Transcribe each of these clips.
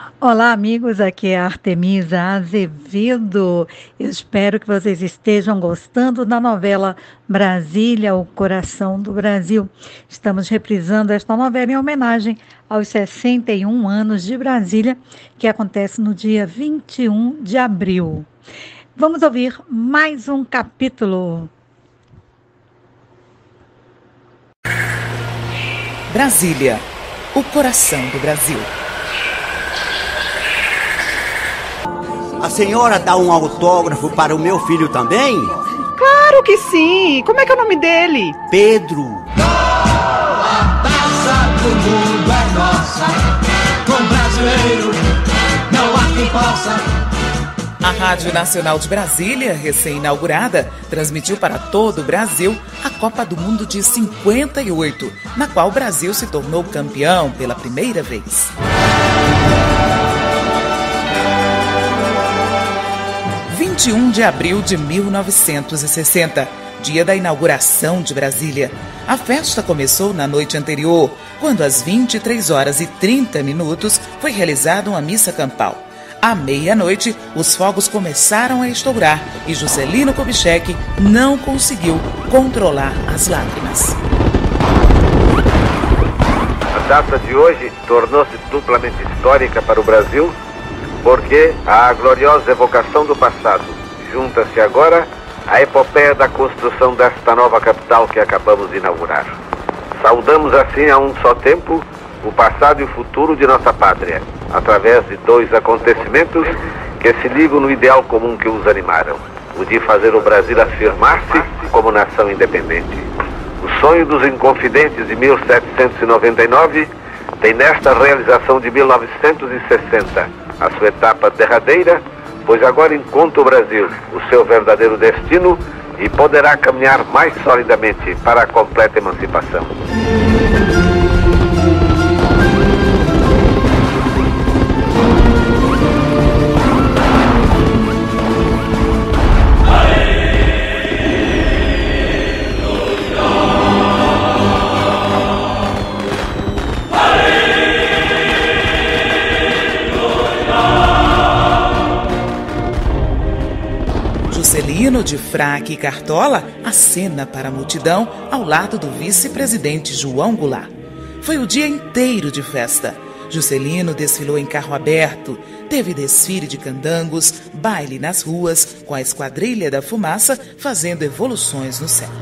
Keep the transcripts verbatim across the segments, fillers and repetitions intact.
Olá, amigos. Aqui é a Artemisa Azevedo. Eu espero que vocês estejam gostando da novela Brasília, o Coração do Brasil. Estamos reprisando esta novela em homenagem aos sessenta e um anos de Brasília, que acontece no dia vinte e um de abril. Vamos ouvir mais um capítulo. Brasília, o coração do Brasil. A senhora dá um autógrafo para o meu filho também? Claro que sim! Como é que é o nome dele? Pedro. A taça do mundo é nossa, com brasileiro não há quem possa. A Rádio Nacional de Brasília, recém-inaugurada, transmitiu para todo o Brasil a Copa do Mundo de cinquenta e oito, na qual o Brasil se tornou campeão pela primeira vez. vinte e um de abril de mil novecentos e sessenta, dia da inauguração de Brasília. A festa começou na noite anterior, quando às vinte e três horas e trinta minutos foi realizada uma missa campal. À meia-noite, os fogos começaram a estourar e Juscelino Kubitschek não conseguiu controlar as lágrimas. A data de hoje tornou-se duplamente histórica para o Brasil, porque a gloriosa evocação do passado junta-se agora à epopeia da construção desta nova capital que acabamos de inaugurar. Saudamos assim a um só tempo o passado e o futuro de nossa pátria, através de dois acontecimentos que se ligam no ideal comum que os animaram, o de fazer o Brasil afirmar-se como nação independente. O sonho dos Inconfidentes de mil setecentos e noventa e nove tem nesta realização de mil novecentos e sessenta a sua etapa derradeira, pois agora encontra o Brasil o seu verdadeiro destino e poderá caminhar mais solidamente para a completa emancipação. Juscelino, de fraque e cartola, acena para a multidão ao lado do vice-presidente João Goulart. Foi o dia inteiro de festa. Juscelino desfilou em carro aberto, teve desfile de candangos, baile nas ruas, com a Esquadrilha da Fumaça fazendo evoluções no céu.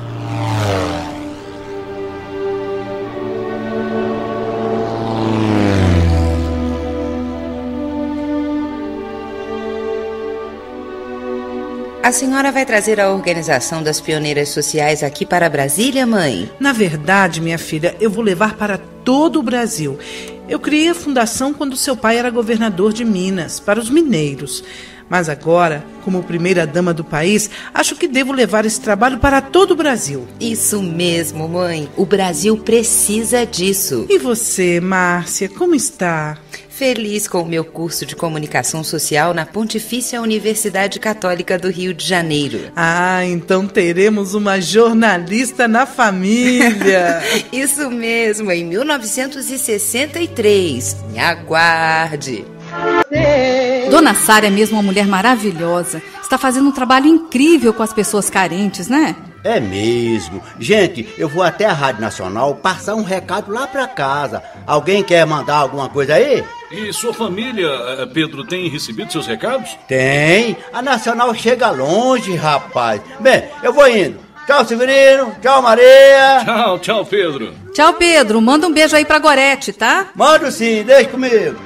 A senhora vai trazer a organização das pioneiras sociais aqui para Brasília, mãe? Na verdade, minha filha, eu vou levar para todo o Brasil. Eu criei a fundação quando seu pai era governador de Minas, para os mineiros. Mas agora, como primeira-dama do país, acho que devo levar esse trabalho para todo o Brasil. Isso mesmo, mãe. O Brasil precisa disso. E você, Márcia, como está? Feliz com o meu curso de comunicação social na Pontifícia Universidade Católica do Rio de Janeiro. Ah, então teremos uma jornalista na família. Isso mesmo, em mil novecentos e sessenta e três. Me aguarde. Dona Sara é mesmo uma mulher maravilhosa. Está fazendo um trabalho incrível com as pessoas carentes, né? É mesmo. Gente, eu vou até a Rádio Nacional passar um recado lá pra casa. Alguém quer mandar alguma coisa aí? E sua família, Pedro, tem recebido seus recados? Tem. A Nacional chega longe, rapaz. Bem, eu vou indo. Tchau, Severino. Tchau, Maria. Tchau, tchau, Pedro. Tchau, Pedro. Manda um beijo aí pra Gorete, tá? Mando sim, deixa comigo.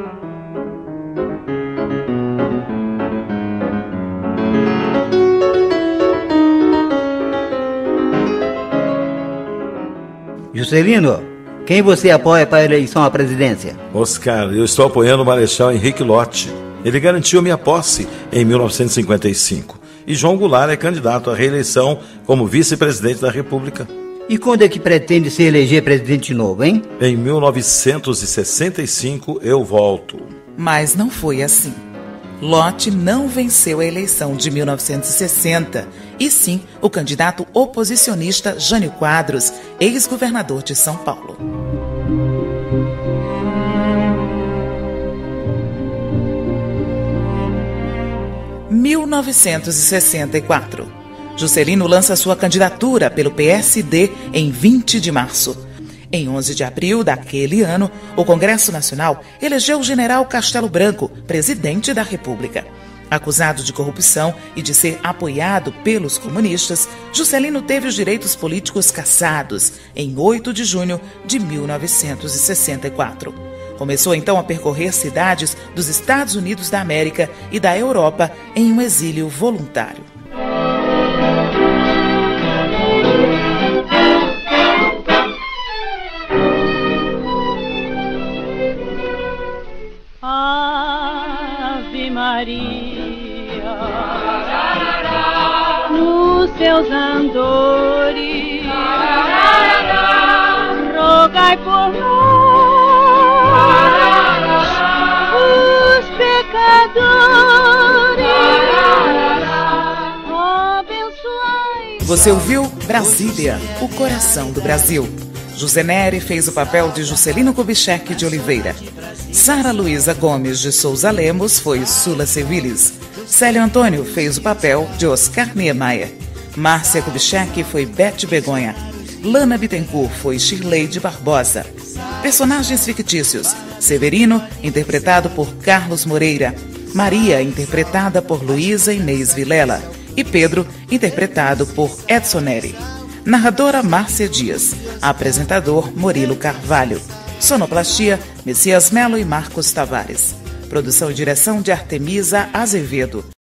Juscelino, quem você apoia para a eleição à presidência? Oscar, eu estou apoiando o Marechal Henrique Lott. Ele garantiu minha posse em mil novecentos e cinquenta e cinco. E João Goulart é candidato à reeleição como vice-presidente da República. E quando é que pretende se eleger presidente novo, hein? Em mil novecentos e sessenta e cinco eu volto. Mas não foi assim. Lott não venceu a eleição de mil novecentos e sessenta, e sim o candidato oposicionista Jânio Quadros, ex-governador de São Paulo. novecentos e sessenta e quatro. Juscelino lança sua candidatura pelo P S D em vinte de março. Em onze de abril daquele ano, o Congresso Nacional elegeu o general Castelo Branco presidente da República. Acusado de corrupção e de ser apoiado pelos comunistas, Juscelino teve os direitos políticos cassados em oito de junho de mil novecentos e sessenta e quatro. Começou então a percorrer cidades dos Estados Unidos da América e da Europa em um exílio voluntário. Ave Maria, nos seus andores, rogai por nós, os pecadores, abençoai. Você ouviu Brasília, o coração do Brasil. José Nery fez o papel de Juscelino Kubitschek de Oliveira. Sara Luísa Gomes de Souza Lemos foi Sula Sevilis. Célio Antônio fez o papel de Oscar Niemeyer. Márcia Kubitschek foi Bete Begonha. Lana Bittencourt foi Shirley Barbosa. Personagens fictícios: Severino, interpretado por Carlos Moreira. Maria, interpretada por Luísa Inês Vilela. E Pedro, interpretado por Edson Nery. Narradora Márcia Dias. Apresentador Murilo Carvalho. Sonoplastia Messias Melo e Marcos Tavares. Produção e direção de Artemisa Azevedo.